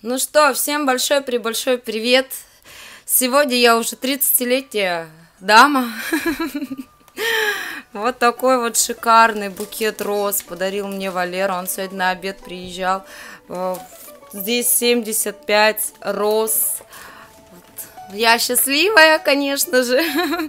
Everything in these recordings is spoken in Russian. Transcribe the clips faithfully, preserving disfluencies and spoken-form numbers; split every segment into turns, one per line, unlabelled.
Ну что, всем большой-пребольшой привет. Сегодня я уже тридцатилетняя дама. Вот такой вот шикарный букет роз подарил мне Валера. Он сегодня на обед приезжал. Здесь семьдесят пять роз. Я счастливая, конечно же.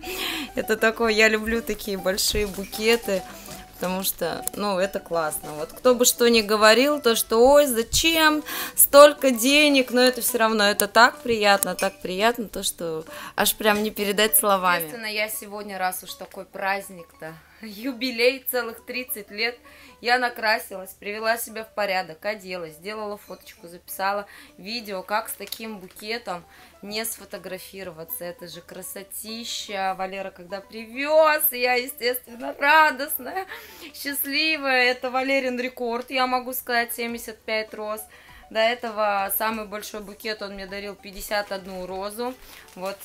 Это такое, я люблю такие большие букеты. Потому что, ну, это классно. Вот кто бы что ни говорил, то что, ой, зачем столько денег, но это все равно, это так приятно, так приятно, то что аж прям не передать словами. Естественно, я сегодня, раз уж такой праздник-то, юбилей целых тридцать лет, я накрасилась, привела себя в порядок, оделась, сделала фоточку, записала видео, как с таким букетом не сфотографироваться. Это же красотища. Валера когда привез, я, естественно, радостная, счастливая. Это Валерин рекорд, я могу сказать, семьдесят пять роз. До этого самый большой букет он мне дарил пятьдесят одну розу. Вот.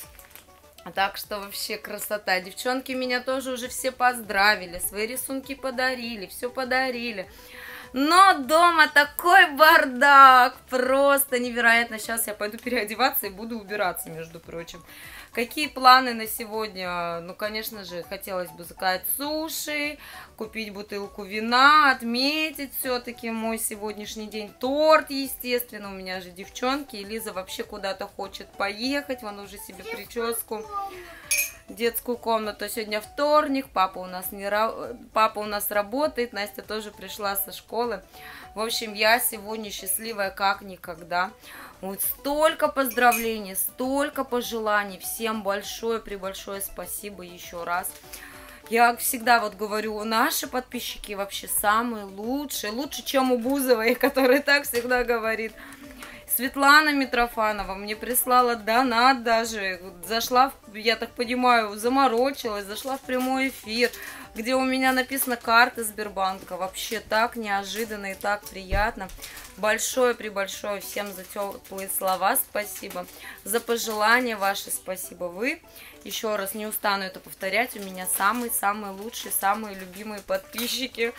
Так что вообще красота. Девчонки меня тоже уже все поздравили, свои рисунки подарили, все подарили. Но дома такой бардак, просто невероятно. Сейчас я пойду переодеваться и буду убираться, между прочим. Какие планы на сегодня? Ну, конечно же, хотелось бы заказать суши, купить бутылку вина, отметить все-таки мой сегодняшний день. Торт, естественно, у меня же девчонки. И Лиза вообще куда-то хочет поехать, вон уже себе прическу. Детскую комнату. Сегодня вторник, папа у нас не папа у нас работает, Настя тоже пришла со школы. В общем, я сегодня счастливая как никогда. Вот столько поздравлений, столько пожеланий. Всем большое, пребольшое спасибо еще раз. Я всегда вот говорю, наши подписчики вообще самые лучшие, лучше, чем у Бузовой, которая так всегда говорит. Светлана Митрофанова мне прислала донат даже, зашла, я так понимаю, заморочилась, зашла в прямой эфир, где у меня написана карта Сбербанка. Вообще так неожиданно и так приятно. Большое-пребольшое всем за теплые слова спасибо, за пожелания ваши спасибо. Вы, еще раз не устану это повторять, у меня самые-самые лучшие, самые любимые подписчики.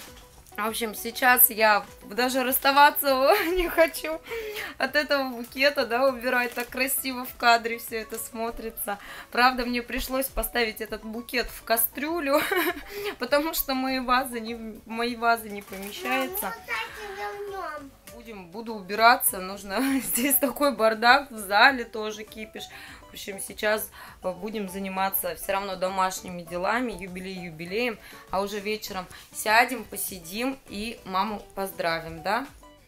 В общем, сейчас я даже расставаться не хочу от этого букета, да, убирать. Так красиво в кадре все это смотрится. Правда, мне пришлось поставить этот букет в кастрюлю, потому что мои вазы не, мои вазы не помещаются. Будем, буду убираться, нужно, здесь такой бардак, в зале тоже кипиш. В общем, сейчас будем заниматься все равно домашними делами, юбилей юбилеем, а уже вечером сядем, посидим и маму поздравим, да?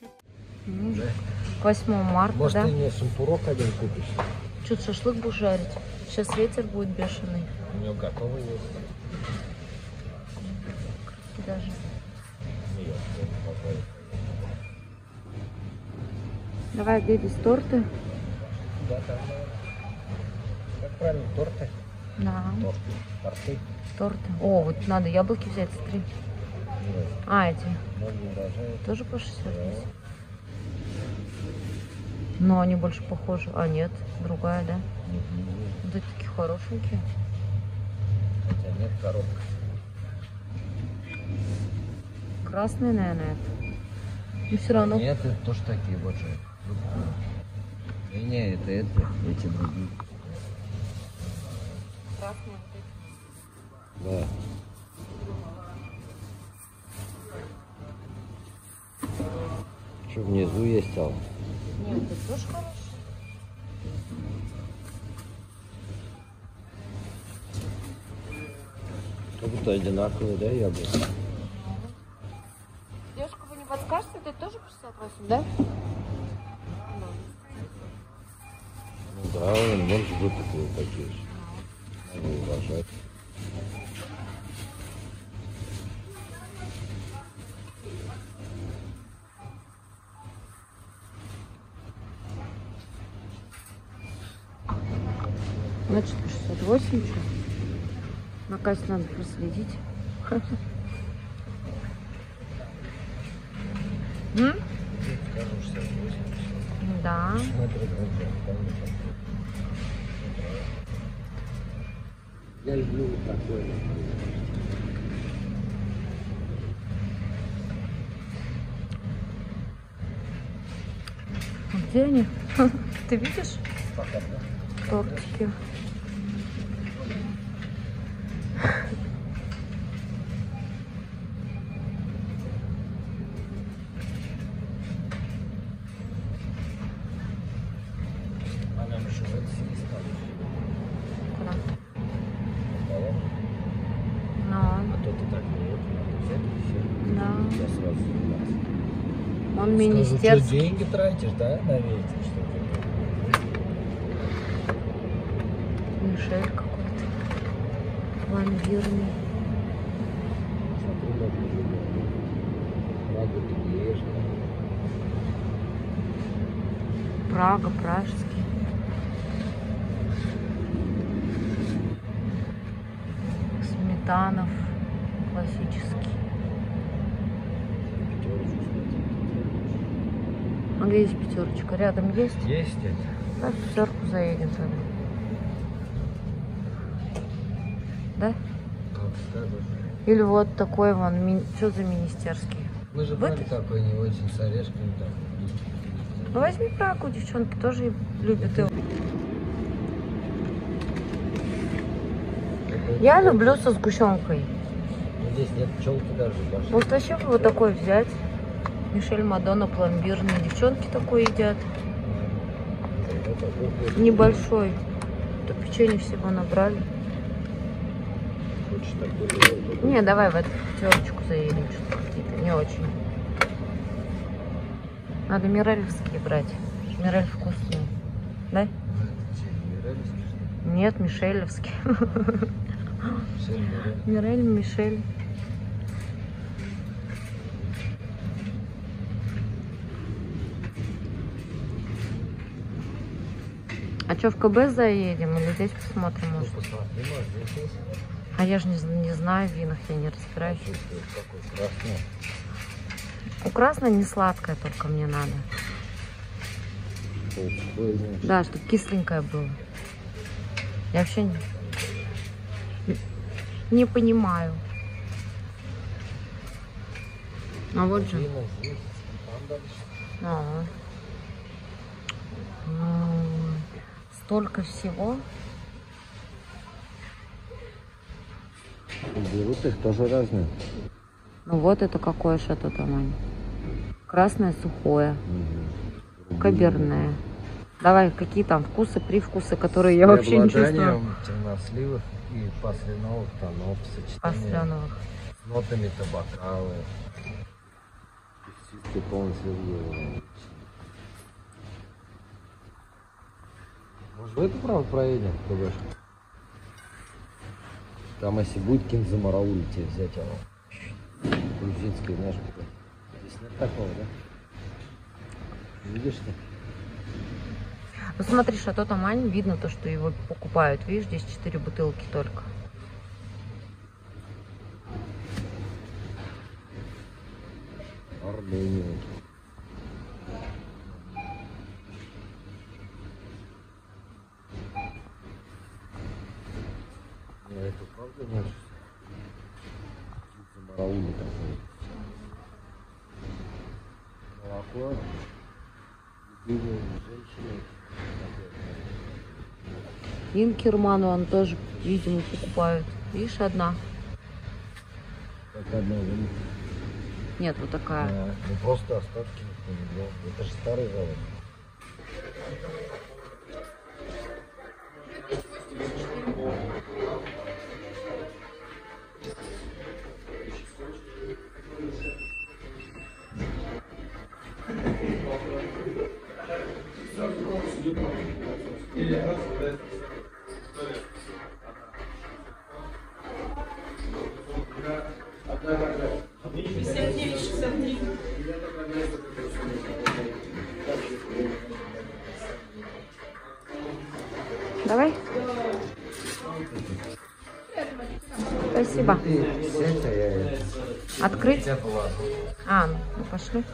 восьмого марта,
может,
да?
Может, ты мне сумпурок один купишь?
Что-то шашлык будешь жарить? Сейчас ветер будет бешеный.
У него готовый есть.
Даже.
Нет,
Давай, где здесь торты?
да, там. Как правильно, торты?
Да.
Торты. Торты.
Торты. О, вот надо яблоки взять, смотри.
Нет.
А, эти?
Многие урожаи.
Тоже по шестьдесят восемь?
Да.
Но они больше похожи. А, нет, другая, да?
Угу.
Вот эти такие хорошенькие.
Хотя нет, коробка.
Красные, наверное, это. И все равно.
Нет, это тоже такие вот же. Не, не, это, это, эти другие.
Красные вот эти.
Да. Что внизу есть, а?
Нет, это тоже хорошие.
Как будто одинаковые, да, яблоки?
Девушка, вы не подскажете, это тоже по шестьдесят восемь, да?
Ну да, он может выпуклые такие же. Надо уважать.
Значит, шестьдесят восемь, что? На кассе надо проследить. М? Да.
Я люблю вот такое.
Он Где они? Ты видишь? Тортики. Он министерский.
Деньги тратишь, да, на ветер, что ли?
Мишель какой-то. Пломбирный. Прага, пражский. Сметанов классический. А где есть пятерочка? Рядом есть?
Есть это.
Да, в пятерку заедем тогда. Да? Или вот такой вон, ми... что за министерский?
Мы же брали такой не очень с орешками. Так.
Ну возьми Прагу, девчонки тоже любят его. Я люблю со сгущенкой.
Ну, здесь нет пчелки даже. Пошли.
Вот вообще вот такой взять. Мишель Мадонна пломбирный. Девчонки такой едят. Небольшой. То печенье всего набрали. Не, давай в эту пятерочку заедем. Что-то какие-то не очень. Надо мирелевские брать. Мирель вкусный. Да? Нет, мишелевский. Мирель, Мишель. А что, в КБ заедем или здесь посмотрим?
Ну, посмотри, может, здесь есть.
А я же не, не знаю в винах, я не разбираюсь. У красной не сладкое только мне надо. Да, чтобы кисленькое было. Я вообще не, не понимаю. А вот же. А, столько всего.
Берут их тоже разные.
Ну вот это какое что-то там. Красное сухое. Угу. Каберне. Давай, какие там вкусы, привкусы, которые я вообще не чувствую.
Темносливых и пасляновых тонов в сочетании.
Пасляновых.
С нотами табакалы. Чистый полностью. Может, в эту правду проедем? Там, если будет кинзамараули, тебе взять оно. Грузинское, знаешь, здесь нет такого, да? Видишь ты?
Ну смотри, Шато Тамань, видно то, что его покупают. Видишь, здесь четыре бутылки только.
Армения. Это правда нет? Замараули такой. Молоко. Любимые женщины.
Инкерману он тоже, видимо, покупают. Видишь, одна.
Как одна, да?
Нет, вот такая.
А, ну просто остатки. Это же старый завод.
Давай. Спасибо. Открыть? А, ну пошли.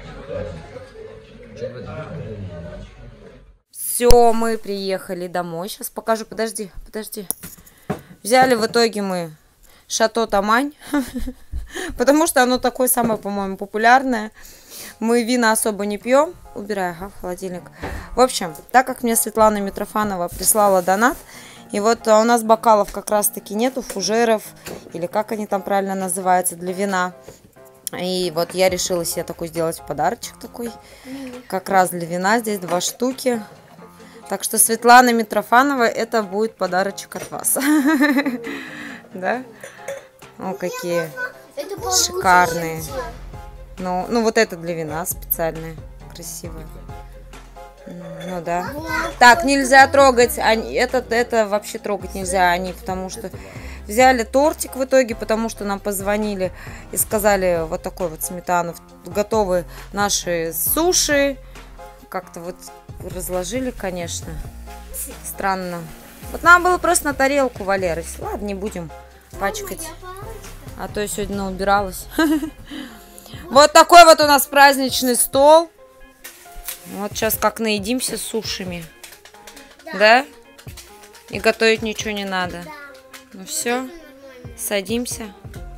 Все, мы приехали домой. Сейчас покажу. Подожди, подожди. Взяли в итоге мы Шато Тамань. Потому что оно такое самое, по-моему, популярное. Мы вина особо не пьем. Убирай, ага, в холодильник. В общем, так как мне Светлана Митрофанова прислала донат, и вот у нас бокалов как раз-таки нету, фужеров, или как они там правильно называются, для вина. И вот я решила себе такой сделать подарочек такой, как раз для вина. Здесь два штуки. Так что Светлана Митрофанова, это будет подарочек от вас. Да? О, какие шикарные. Ну, ну, вот это для вина специальное, красивое. Ну да. Так, нельзя трогать. Они, это, это вообще трогать нельзя. Они, потому что взяли тортик в итоге, потому что нам позвонили и сказали вот такой вот сметану. Готовы наши суши. Как-то вот разложили, конечно. Странно. Вот нам было просто на тарелку, Валера. Ладно, не будем пачкать. А то я сегодня убиралась. Вот такой вот у нас праздничный стол. Вот сейчас как наедимся сушами. Да? да? И готовить ничего не надо. Да. Ну все, садимся.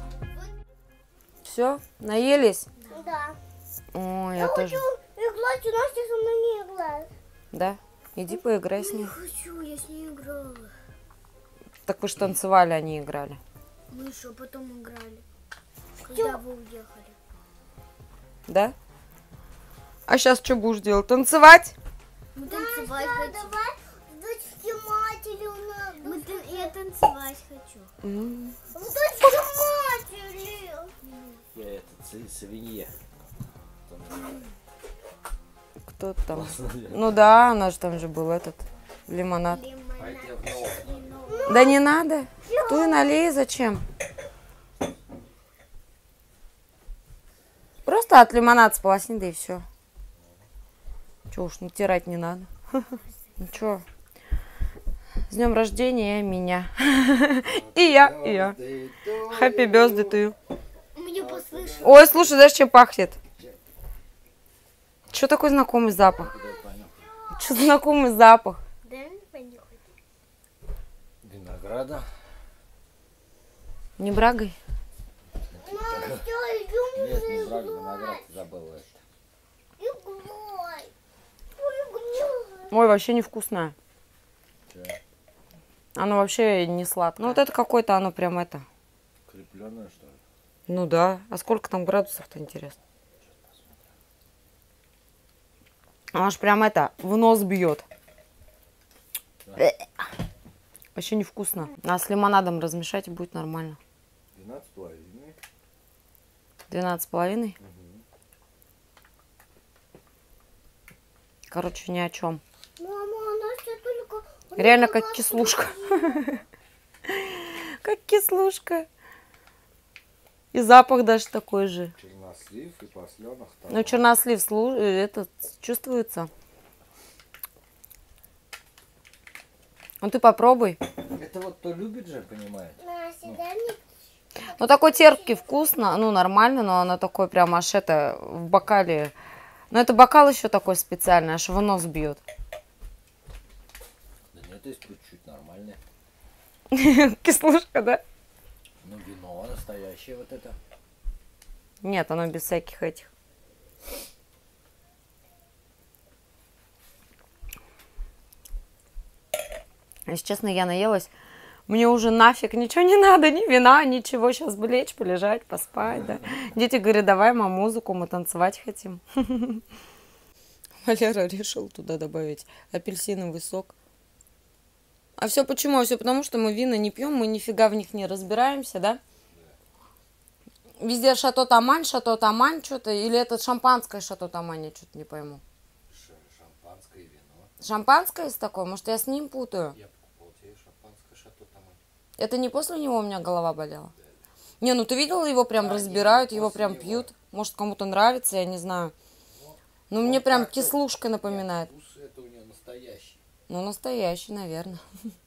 Все, наелись?
Да.
О, я,
я
тоже.
хочу играть, у Настя со мной не играет.
Да? Иди поиграй с ней.
Не хочу, я с ней играла.
Так вы же танцевали, а не играли.
Мы еще потом играли, когда вы уехали.
Да? А сейчас что будешь делать? Танцевать?
Мы танцевать хотим. Давай с дочки матери у нас. Мы, я танцевать хочу.
Mm.
С дочки матери.
Я это, свинья.
Кто там? Ну да, она же там же был этот лимонад.
Лимонад.
Да не надо. Ты налей, зачем? Просто от лимонада сполосни, да и все. Чего уж, натирать не надо. Ну что, с днем рождения меня. И я, и я. Happy birthday to you.
Мне послышалось.
Ой, слушай, знаешь, чем пахнет? Что такой знакомый запах? Что знакомый запах?
Винограда.
Не брагой?
Мама, все, идем.
Нет, не брага, виноград, забыла это.
Играй.
Ой, вообще невкусное.
Че?
Оно вообще не сладкое. Ну вот это какое-то оно прям это.
Крепленное, что ли?
Ну да. А сколько там градусов-то, интересно? Оно ж прям это, в нос бьет. Да. Вообще невкусно. А с лимонадом размешать, и будет нормально.
двенадцать с половиной.
двенадцать с половиной?
Угу.
Короче, ни о чем.
Мама, Настя только...
Реально как кислушка. Как кислушка. И запах даже такой же.
Чернослив и посленах.
Ну, чернослив слу... это чувствуется. Ну, ты попробуй.
Это вот кто любит же, понимает.
Настя, дай мне...
Ну, такой терпкий, вкусно, ну, нормально, но оно такое прям аж это в бокале. Ну, это бокал еще такой специальный, аж в нос бьет.
Да нет, есть чуть-чуть нормальное.
Кислушка, да?
Ну, вино настоящее вот это.
Нет, оно без всяких этих. Если честно, я наелась. Мне уже нафиг ничего не надо, ни вина, ничего. Сейчас бы лечь, полежать, поспать, да. Дети говорят, давай, мам, музыку, мы танцевать хотим. Валера решил туда добавить апельсиновый сок. А все почему? Все потому, что мы вина не пьем, мы нифига в них не разбираемся, да? Везде шато тамань, шато тамань, что-то. Или это шампанское шато тамань, я что-то не пойму.
Шампанское вино.
Шампанское есть такое? Может, я с ним путаю?
Я покупал тебе шампанское шато тамань.
Это не после него у меня голова болела? Да. Не, ну ты видела, его прям да, разбирают, его прям него. Пьют. Может, кому-то нравится, я не знаю. Ну, мне прям кислушка напоминает.
Нет, вкус это у нее настоящий.
Ну, настоящий, наверное.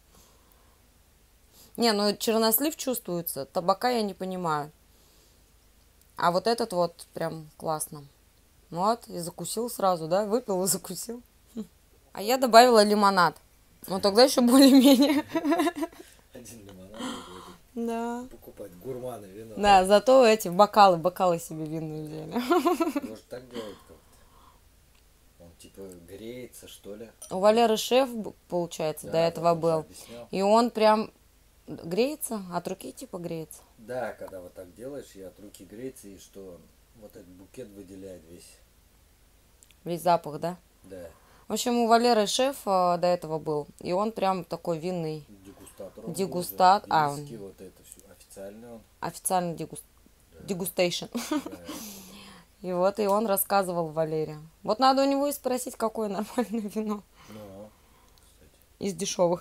Не, ну чернослив чувствуется, табака я не понимаю. А вот этот вот прям классно. Вот, и закусил сразу, да? Выпил и закусил. А я добавила лимонад. Ну, тогда еще более-менее.
Один лимонад.
Да.
Покупать гурманы вино.
Да, зато эти бокалы, бокалы себе винные взяли.
Может так делать как-то? Он типа греется, что ли?
У Валеры шеф, получается,
Да,
до этого
вот он же
был.
объяснял.
И он прям греется, от руки типа греется.
Да, когда вот так делаешь, и от руки греется, и что вот этот букет выделяет весь.
Весь запах, да?
Да.
В общем, у Валеры шеф а, до этого был. И он прям такой винный.
Дегустатор. он
Дегустат-
был,
а,
виски, вот это все. Официальный он.
Официальный дегуст...
Да.
дегустейшн.
Да.
И вот, и он рассказывал Валере. Вот надо у него и спросить, какое нормальное вино.
Ну, кстати.
Из дешевых.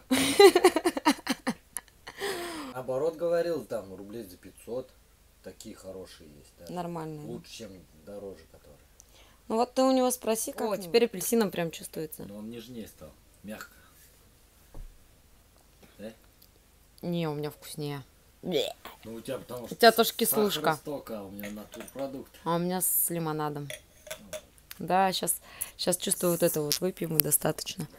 Наоборот, говорил, там рублей за пятьсот. Такие хорошие есть. Даже.
Нормальное.
Лучше, чем дороже, которые.
Ну вот ты у него спроси, как. О, теперь апельсином прям чувствуется.
Но он нежнее стал. Мягко. Да?
Не, у меня вкуснее.
Ну у тебя потому что
У тебя тоже кислушка.
столько, а у меня натурпродукт.
А у меня с лимонадом. Да, сейчас, сейчас чувствую вот это вот выпьем и достаточно.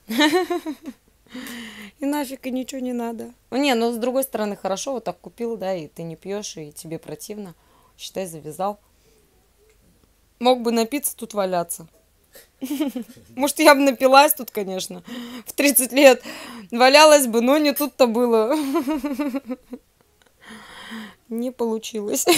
И нафиг, и ничего не надо. Не, ну с другой стороны, хорошо, вот так купил, да, и ты не пьешь, и тебе противно. Считай, завязал. Мог бы напиться, тут валяться. Может, я бы напилась тут, конечно, в тридцать лет. Валялась бы, но не тут-то было. Не получилось.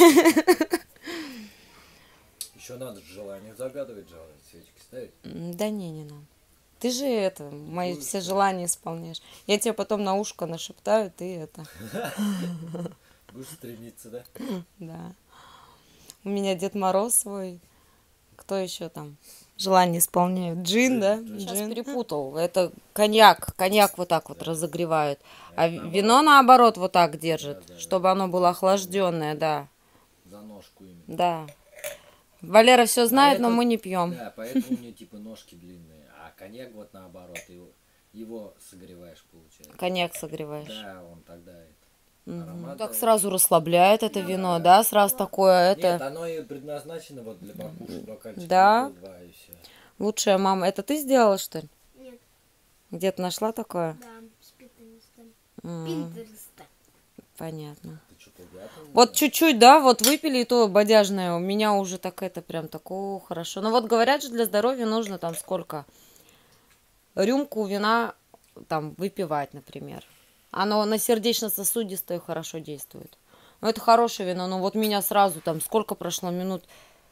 Еще надо желание загадывать, желание свечки ставить.
Да не, не надо. Ты же это, мои
Будешь
все
что?
желания исполняешь. Я тебе потом на ушко нашептаю, ты это.
Будешь стремиться, да?
Да. У меня Дед Мороз свой. Кто еще там? Желание исполняют. Джин,
Джин,
да?
джин.
Сейчас перепутал. Это коньяк. Коньяк вот так вот разогревают. А вино наоборот вот так держит,
Да, да,
чтобы оно было охлажденное, да.
За ножку именно.
Да. Валера все знает, но
это-
мы не пьем.
Да, поэтому у меня типа ножки длинные. А коньяк вот наоборот, его, его согреваешь, получается.
Коньяк согреваешь.
Да, он тогда это.
Мгм.
Аромат,
Так
да.
сразу расслабляет это
Да.
вино, да? Сразу такое
Нет,
это.
оно и предназначено вот для покушать бокальчик.
Да.
выпил, два, и все.
Лучшая мама. Это ты сделала, что ли?
Нет,
Где-то нашла такое?
да, с Пинтереста.
М,
Пинтереста.
Понятно.
Ты что, плагиатом?
Вот чуть-чуть, да, вот выпили, и то бодяжное. У меня уже так это прям такое хорошо. Ну вот говорят же, для здоровья нужно там сколько? Рюмку вина там выпивать, например. Оно на сердечно-сосудистое хорошо действует. Ну это хорошее вино, но вот меня сразу там сколько прошло минут?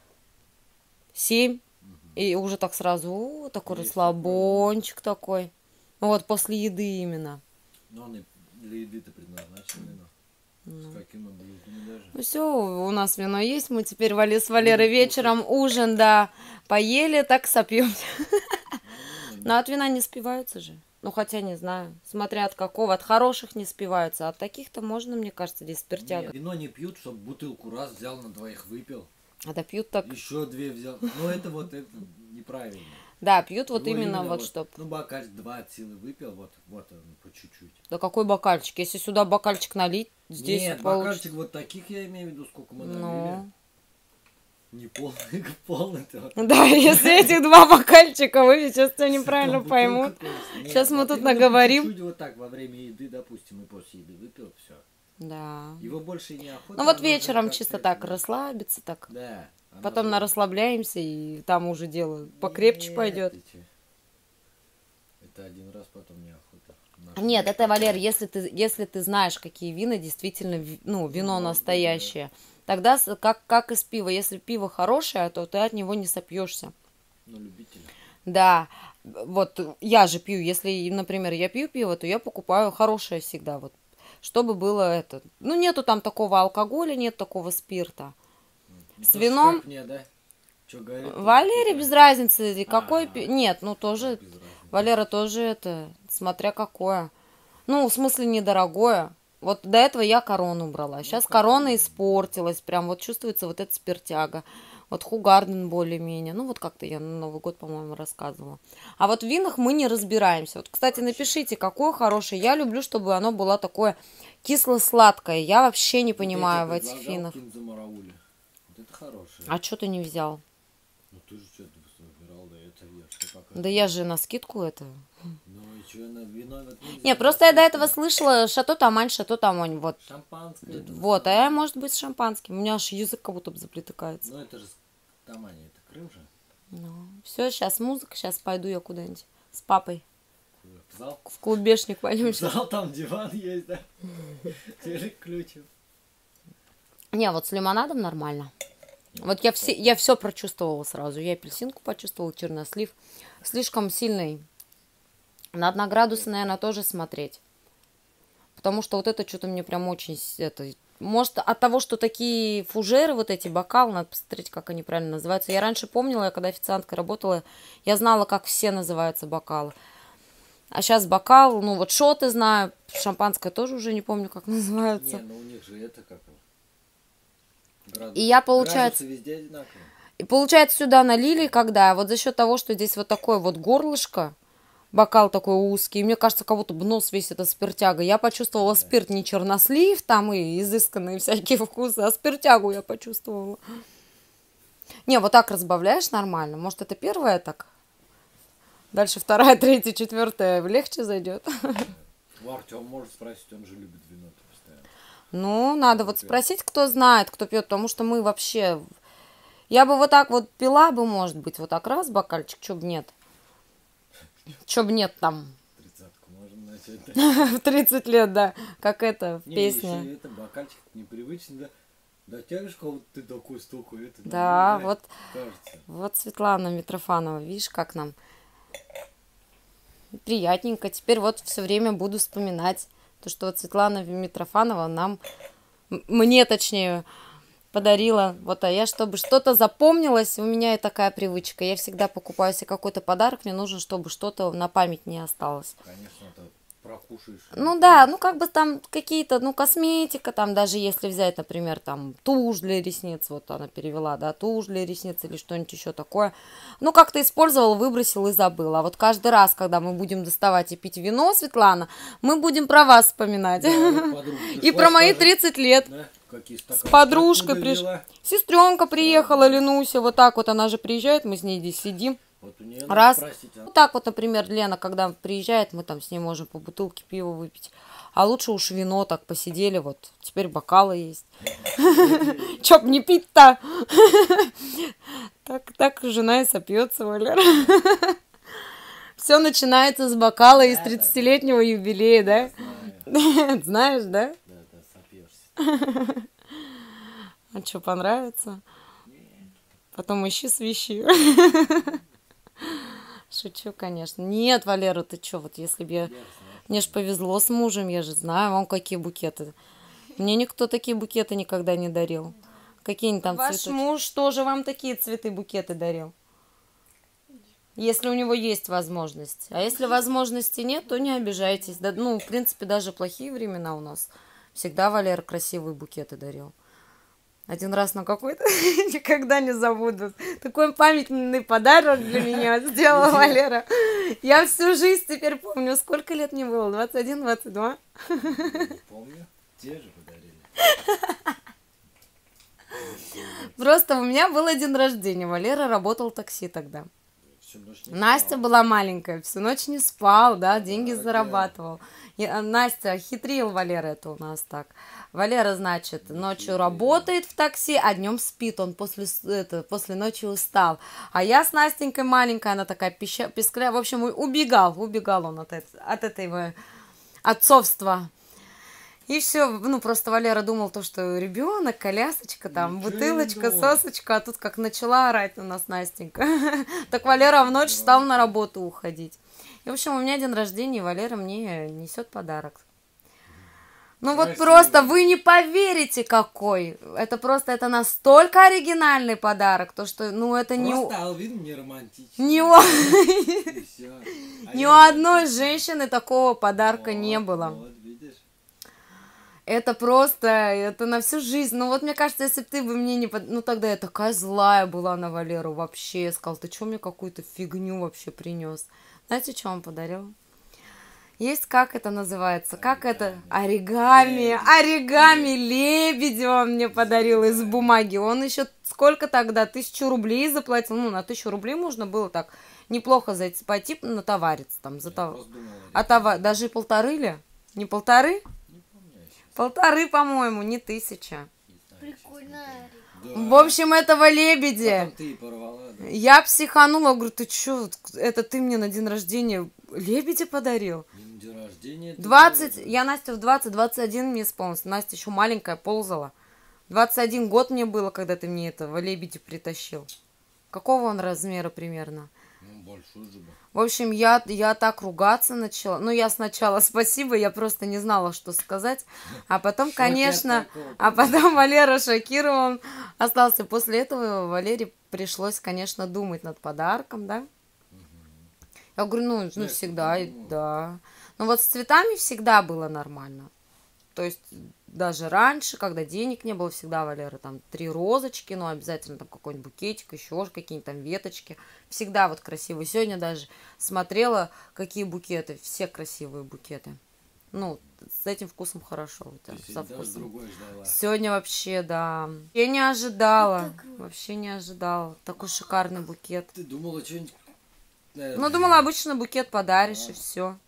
Семь. И уже так сразу, о, такой
Есть
расслабончик такой. Ну вот после еды именно.
Но он и для еды-то предназначен вино.
Ну.
С какими блюдами даже.
Ну все, у нас вино есть. Мы теперь Вали с Валерой вечером ужин, да, поели, так сопьем. Но от вина не спиваются же. Ну хотя не знаю, смотря от какого. От хороших не спиваются, а от таких-то можно, мне кажется, здесь спиртяга.
Нет, вино не пьют, чтобы бутылку раз взял, на двоих выпил.
А да пьют так.
Еще две взял. Ну это вот это неправильно.
Да, пьют вот
Его
именно вот чтоб.
Ну бокальчик два от силы выпил, вот, вот он по чуть-чуть.
Да какой бокальчик? Если сюда бокальчик налить, здесь
Нет,
получится.
бокальчик вот таких я имею в виду, сколько мы налили.
Ну.
Не полный, полный-то. вот.
Да, если этих два бокальчика выпить, сейчас тебя неправильно
Там
поймут.
бутылка кончится. Нет,
Сейчас мы
вот
тут
именно
наговорим.
чуть-чуть вот так во время еды, допустим, и после еды выпил, все.
Да.
Его больше и неохота.
Ну вот
оно же
вечером
как-то
чисто
это,
так
да.
расслабиться так.
Да. оно
Потом
же-
на расслабляемся, и там уже дело покрепче
Нет,
пойдет.
ты чё. Это один раз, потом неохота. Наш
Нет,
муж
это,
такой.
Валер, если ты, если ты знаешь, какие вина действительно, ви- ну, вино
может быть,
настоящее, тогда с- как, как из пива. Если пиво хорошее, то ты от него не сопьешься.
Ну, любитель.
Да, вот я же пью, если, например, я пью пиво, то я покупаю хорошее всегда, вот, чтобы было это. Ну, нету там такого алкоголя, нет такого спирта.
Не
С
то,
вином-
как мне, да? Чё говорит?
Валере без разницы, какой
Ага.
пи- Нет, ну тоже,
Без разницы.
Валера тоже это, смотря какое. Ну, в смысле, недорогое. Вот до этого я корону брала. Сейчас
как
корона испортилась. Прям вот чувствуется вот эта спиртяга. Вот Хугарден более-менее. Ну, вот как-то я на Новый год, по-моему, рассказывала. А вот в винах мы не разбираемся. Вот, кстати, напишите, какое хорошее. Я люблю, чтобы оно было такое кисло-сладкое. Я вообще не
Вот я
понимаю в
тебе
этих
предлагал
винах.
кинзамараули. Вот это хорошее.
А что ты не взял?
Ну ты же что-то выбирал, да это я что пока.
Да я же на скидку это.
Ну и что, на вино вот нельзя.
Не, просто я до этого слышала шато тамань, шато тамань, вот.
Шампанское.
Вот, а я, может быть, с шампанским. У меня аж язык как будто бы заплетыкается.
Ну это же тамань, это Крым же.
Ну, все, сейчас музыка, сейчас пойду я куда-нибудь с папой.
В зал?
В клубешник пойдем.
В зал там диван есть, да? Телек ключем.
Не, вот с лимонадом нормально. Вот я все, я все прочувствовала сразу. Я апельсинку почувствовала, чернослив. Слишком сильный. На одноградусы, наверное, тоже смотреть. Потому что вот это что-то мне прям очень... Это, может, от того, что такие фужеры, вот эти бокалы, надо посмотреть, как они правильно называются. Я раньше помнила, я когда официанткой работала, я знала, как все называются бокалы. А сейчас бокал, ну вот шоты знаю, шампанское тоже уже не помню, как называется.
Не, ну у них же это как... Градус.
И я, получается...
Градусы везде одинаковые.
И получается, сюда налили, когда вот за счет того, что здесь вот такое вот горлышко, бокал такой узкий, и мне кажется, как будто бы нос весь это спиртяга. Я почувствовала спирт, не чернослив там и изысканные всякие вкусы, а спиртягу я почувствовала. Не, вот так разбавляешь нормально. Может, это первое так? Дальше вторая, третья, четвертая легче зайдет.
У Артема может спросить, он же любит вино постоянно.
Ну, надо вот спросить, кто знает, кто пьет, потому что мы вообще... Я бы вот так вот пила бы, может быть, вот так раз бокальчик, чё б нет. Чё б нет там.
Тридцатку можно начать.
В тридцать лет, да. Как это, в
Не,
песне.
еще это бокальчик непривычный, да. Дотянешь кого-то, ты такой столько, это...
Да,
ну,
вот,
кажется.
вот Светлана Митрофанова, видишь, как нам приятненько. Теперь вот все время буду вспоминать то, что вот Светлана Митрофанова нам, м- мне точнее, подарила. Вот, а я, чтобы что-то запомнилось, у меня и такая привычка. Я всегда покупаю себе какой-то подарок, мне нужно, чтобы что-то на память не осталось.
Конечно, это прокушаешь.
Ну да, ну как бы там какие-то, ну косметика, там даже если взять, например, там тушь для ресниц, вот она перевела, да, тушь для ресниц или что-нибудь еще такое. Ну как-то использовал, выбросил и забыл. А вот каждый раз, когда мы будем доставать и пить вино, Светлана, мы будем про вас вспоминать. И про мои тридцать лет. С подружкой пришла. Сестренка приехала, Ленуся, вот так вот она же приезжает, мы с ней здесь сидим.
Вот у нее
Раз.
спросить, а?
Вот так вот, например, Лена, когда приезжает, мы там с ней можем по бутылке пива выпить. А лучше уж вино так посидели, вот теперь бокалы есть. Чё б не пить-то? Так, так жена и сопьется, Валера. Все начинается с бокала из тридцатилетнего юбилея, да? Знаешь, да?
Да, да, сопьешься.
А что, понравится? Потом ищи свищи. Шучу, конечно. Нет, Валера, ты что, вот если бы я... Мне ж повезло с мужем, я же знаю, вам какие букеты. Мне никто такие букеты никогда не дарил. Какие-нибудь там цветы. Ваш муж тоже вам такие цветы, букеты дарил? Если у него есть возможность. А если возможности нет, то не обижайтесь. Да, ну, в принципе, даже плохие времена у нас. Всегда Валера красивые букеты дарил. Один раз на какой-то никогда не забуду. Такой памятный подарок для меня сделала Валера. Я всю жизнь теперь помню. Сколько лет мне было? двадцать один, двадцать два?
Помню. Те же подарили.
Просто у меня был день рождения. Валера работал в такси тогда.
Всю ночь не
Настя
спал.
была маленькая, всю ночь не спал, да, деньги зарабатывал. И, а, Настя хитрил Валера, это у нас так. Валера, значит, ночью работает в такси, а днем спит, он после, с- это, после ночи устал. А я с Настенькой маленькая, она такая пища, пискля, в общем, убегал, убегал он от, эт- от этого отцовства. И все, ну просто Валера думал то, что ребенок, колясочка, там,
Ничего не
бутылочка,
думал.
сосочка, а тут как начала орать на нас Настенька. Так Валера в ночь стал на работу уходить. И, в общем, у меня день рождения, и Валера мне несет подарок. Ну вот
Красиво.
просто вы не поверите, какой. Это просто, это настолько оригинальный подарок, то что, ну это не у,
Просто Алвин не романтичный.
не у,
И всё. А
ни
я
у одной
романтичный.
женщины такого подарка не
Вот,
было.
Вот, видишь?
Это просто, это на всю жизнь. Ну вот мне кажется, если бы ты бы мне не... под- Ну тогда я такая злая была на Валеру вообще. Я сказала, ты что мне какую-то фигню вообще принес? Знаете, что он подарил? Есть, как это называется? Как это? Оригами. Оригами лебедя он мне подарил из бумаги. Он еще сколько тогда? Тысячу рублей заплатил. Ну, на тысячу рублей можно было так неплохо зайти, пойти натовариться там. За тов...
Просто думал,
А товар... Даже полторы ли? Не полторы?
не помню я сейчас.
Полторы, по-моему, не тысяча.
Не знаю,
Прикольная.
честно.
В
Да.
общем, этого лебедя.
Потом ты порвала, да?
Я психанула, говорю, ты чё, это ты мне на день рождения лебедя подарил?
Не на день рождения. ты
двадцать,
делала,
я Настя в двадцать, двадцать один мне исполнилось. Настя еще маленькая, ползала. двадцать один год мне было, когда ты мне этого лебедя притащил. Какого он размера примерно?
да? Ну, большой же был.
В общем, я, я так ругаться начала. Ну, я сначала спасибо, я просто не знала, что сказать. А потом,
Шоке от
конечно,
такого.
а потом Валера шокирован остался. После этого Валере пришлось, конечно, думать над подарком, да? Я говорю, ну, ну
Я
всегда, и-
подумала.
да. Но вот с цветами всегда было нормально. То есть даже раньше, когда денег не было, всегда Валера там три розочки, ну обязательно там какой-нибудь букетик, еще какие-нибудь там веточки. Всегда вот красивые. Сегодня даже смотрела, какие букеты. Все красивые букеты. Ну, с этим вкусом хорошо. У тебя,
Ты
со
всегда
вкусом.
другой ждала.
Сегодня вообще, да. Я не ожидала.
Это круто.
Вообще не ожидала. Такой шикарный букет.
Ты думала что-нибудь...
Ну, думала, обычно букет подаришь, и все.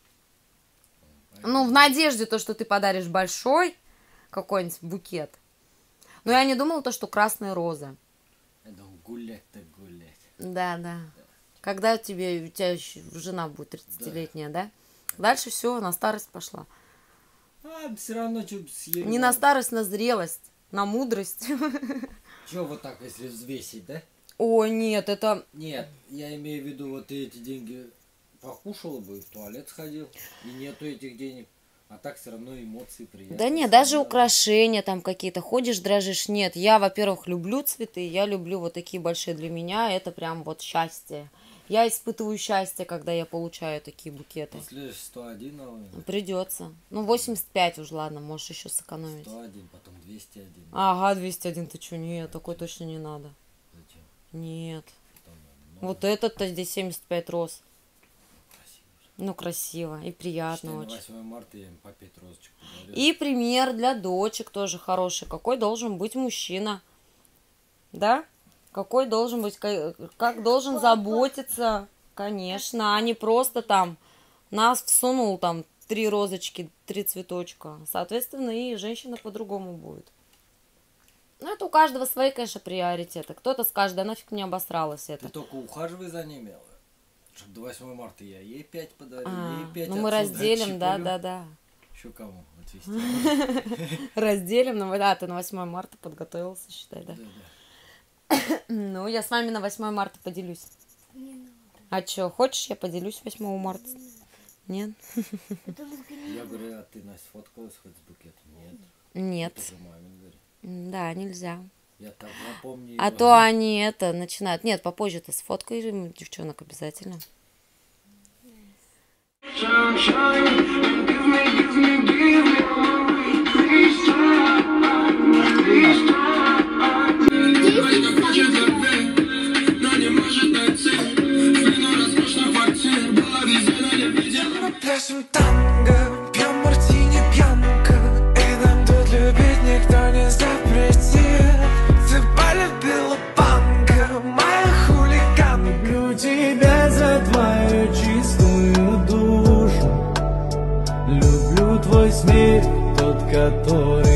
Ну, в надежде то, что ты подаришь большой какой-нибудь букет. Но я не думала то, что красные розы.
Это гулять так гулять.
Да, да. Когда тебе, у тебя еще жена будет тридцатилетняя, да? Дальше все, на старость пошла.
А, все равно что съели.
Не на старость, на зрелость, на мудрость.
Че вот так, если взвесить, да?
О, нет, это...
Нет, я имею в виду, вот ты эти деньги покушала бы, в туалет сходил, и нету этих денег. А так все равно эмоции приятные.
Да нет, даже украшения там какие-то. Ходишь, дрожишь. Нет, я, во-первых, люблю цветы, я люблю вот такие большие. Для меня это прям вот счастье. Я испытываю счастье, когда я получаю такие букеты.
После сто один, наверное.
Придется. Ну, восемьдесят пять уж, ладно, можешь еще сэкономить.
сто один, потом двести один.
Ага, двести один, ты что? Нет, такой точно не надо.
Зачем?
Нет.
Потом, ну,
Вот этот-то здесь семьдесят пять роз.
красиво же.
Ну, красиво и приятно
Считай, на
очень.
восьмое марта я им по пять розочек подарю.
И пример для дочек тоже хороший. Какой должен быть мужчина? Да? Какой должен быть, ка- как должен заботиться, конечно, а не просто там нас всунул там три розочки, три цветочка. Соответственно, и женщина по-другому будет. Ну, это у каждого свои, конечно, приоритеты. Кто-то скажет, да нафиг мне обосралось
Ты
это.
только ухаживай за ними, чтобы до восьмого марта я ей пять подарю,
А,
ей пять
ну, мы
отсюда
разделим, да,
отщиплю.
да, да.
Еще кому отвезти?
Разделим. Ну, да, ты на восьмое марта подготовился, считай, да?
Да, да.
Ну, я с вами на восьмое марта поделюсь.
Не надо.
А что, хочешь, я поделюсь восьмого марта? Нет?
Это только не
Я говорю, а ты, Настя, сфоткалась хоть с букетом? Нет.
Нет.
Это же маме говори.
М, Да, нельзя.
Я так напомню.
А
его.
то они это начинают. Нет, попозже ты сфоткай им, девчонок, обязательно.
Пляшем танго, пьем мартини пьянка, и нам тут любить никто не запретит. Ты полюбила панка, моя хулиганка. Люблю тебя за твою чистую душу. Люблю твой смех, тот, который